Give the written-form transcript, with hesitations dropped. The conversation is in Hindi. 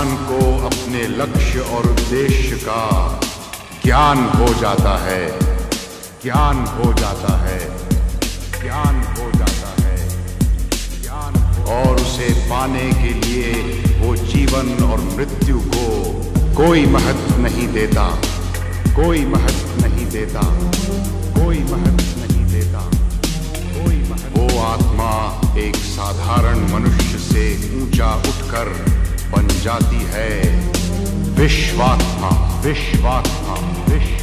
इंसान को अपने लक्ष्य और उद्देश्य का ज्ञान हो जाता है, ज्ञान हो जाता है, ज्ञान हो जाता है, ज्ञान और उसे पाने के लिए वो जीवन और मृत्यु को कोई महत्व नहीं देता, कोई महत्व नहीं देता, कोई महत्व नहीं देता, कोई महत्व। वो आत्मा एक साधारण मनुष्य से ऊंचा उठकर बन जाती है विश्वात्मा, विश्वात्मा, विश्व